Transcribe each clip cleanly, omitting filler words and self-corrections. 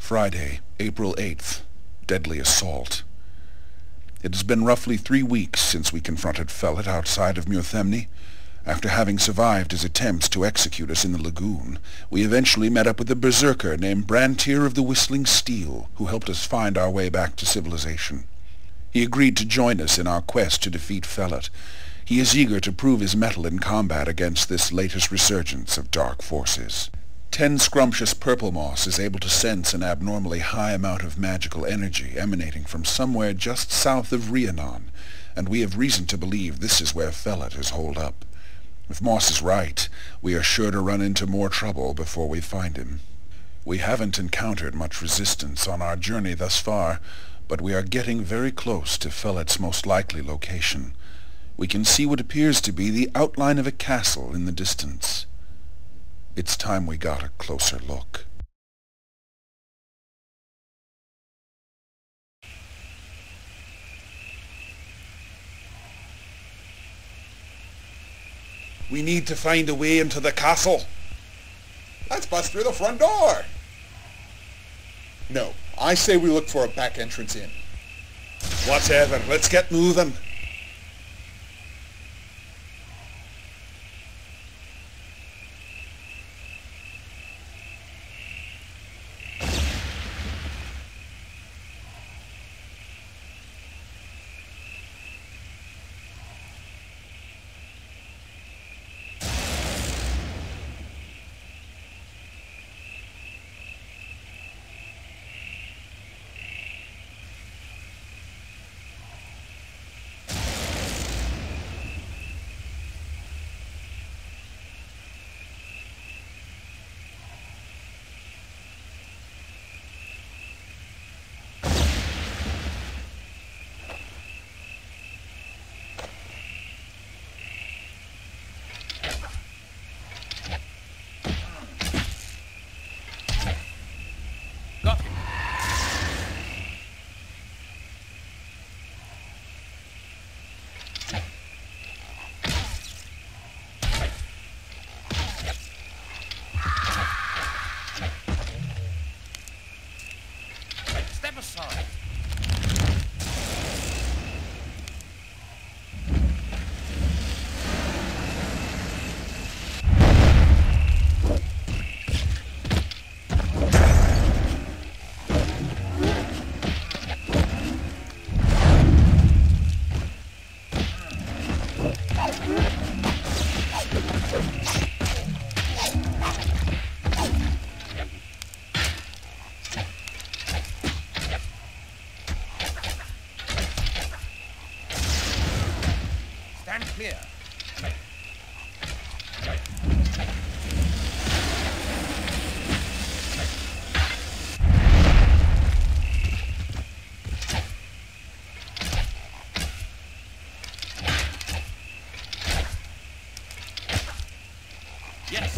Friday, April 8th. Deadly assault. It has been roughly 3 weeks since we confronted Phelot outside of Muirthemne. After having survived his attempts to execute us in the lagoon, we eventually met up with a berserker named Brantyr of the Whistling Steel, who helped us find our way back to civilization. He agreed to join us in our quest to defeat Phelot. He is eager to prove his mettle in combat against this latest resurgence of dark forces. 10 scrumptious purple moss is able to sense an abnormally high amount of magical energy emanating from somewhere just south of Rhi'anon, and we have reason to believe this is where Phelot is holed up. If Moss is right, we are sure to run into more trouble before we find him. We haven't encountered much resistance on our journey thus far, but we are getting very close to Phelot's most likely location. We can see what appears to be the outline of a castle in the distance. It's time we got a closer look. We need to find a way into the castle. Let's bust through the front door. No, I say we look for a back entrance in. Whatever, let's get moving. Clear. Yes.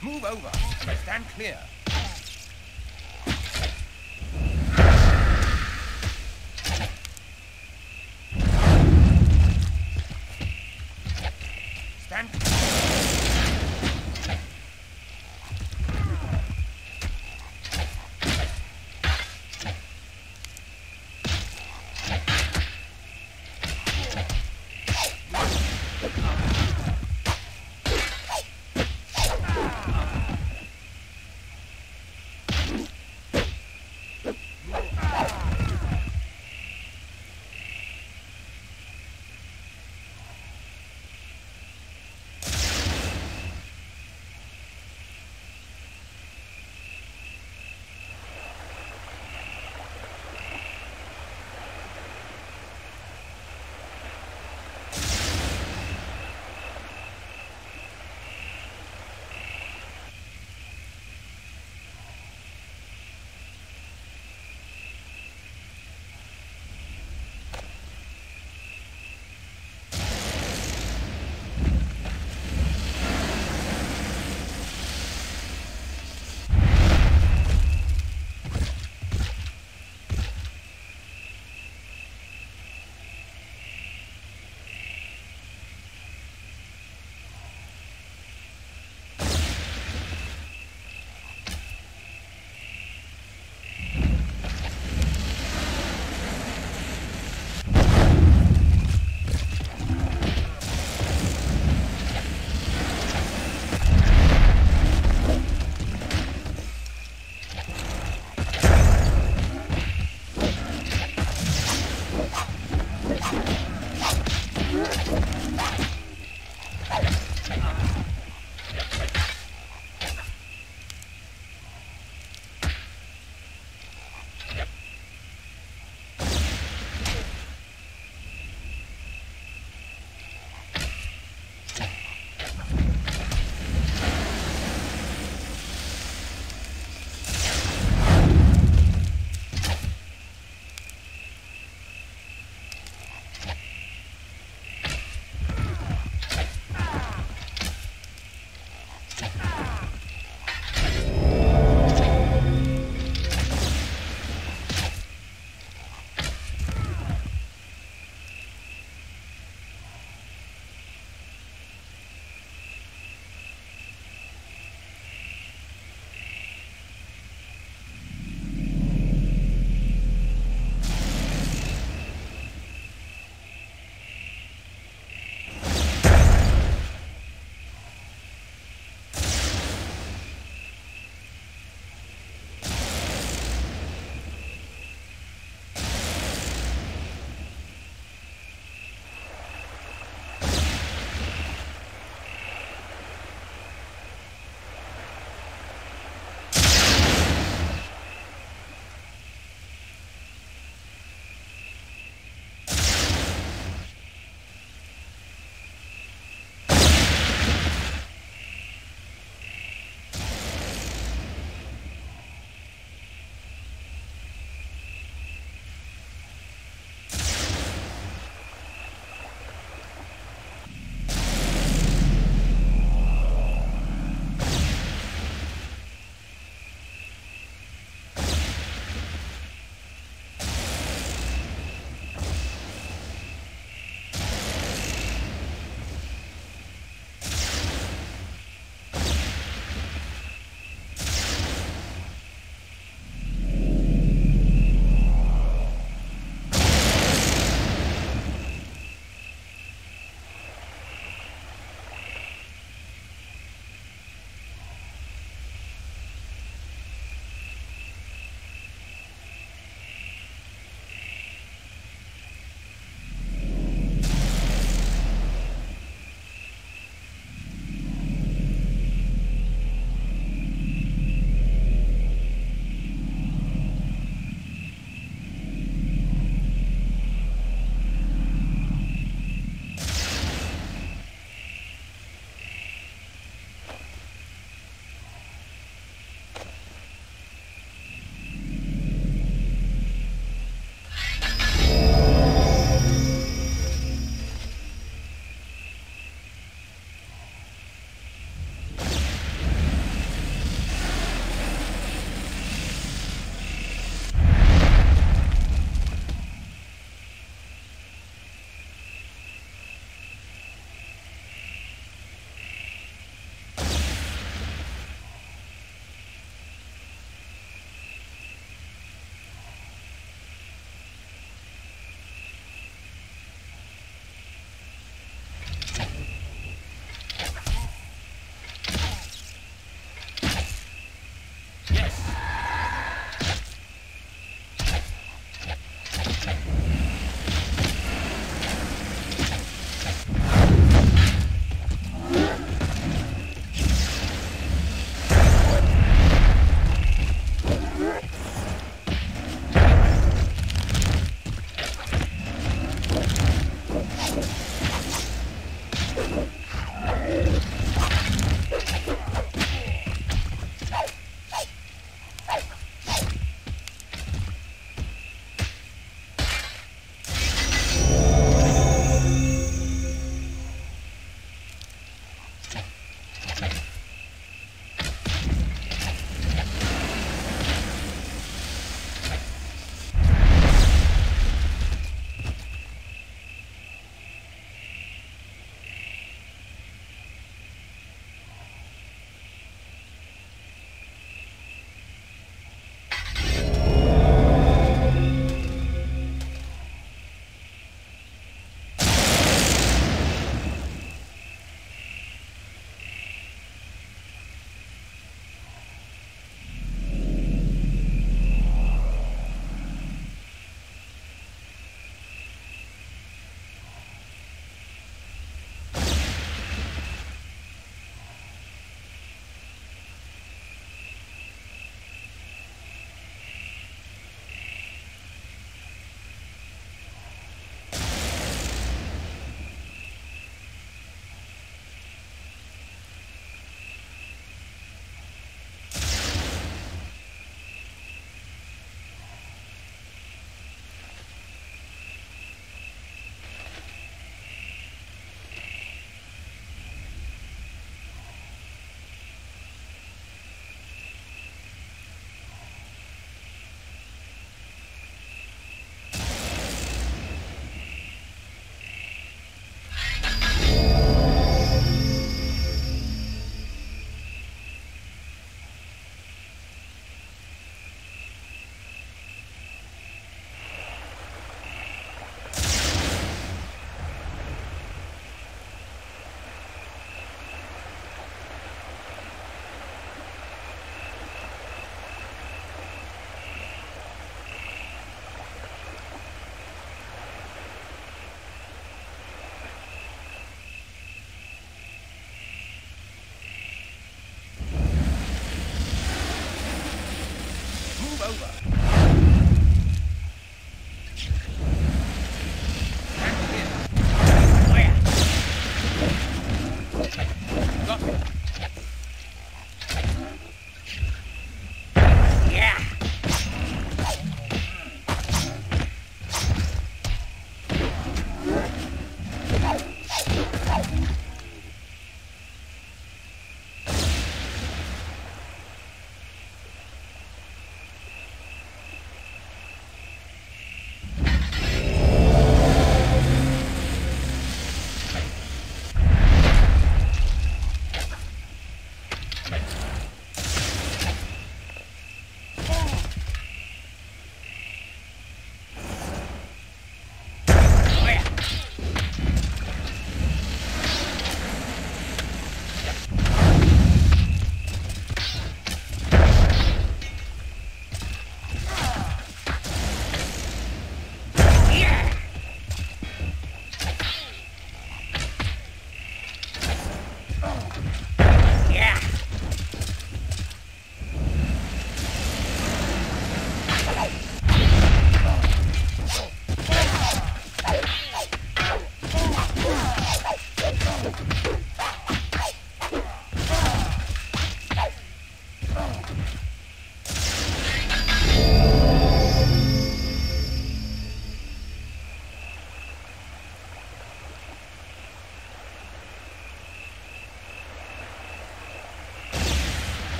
Move over. Stand clear. Stand clear.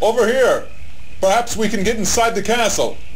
Over here! Perhaps we can get inside the castle.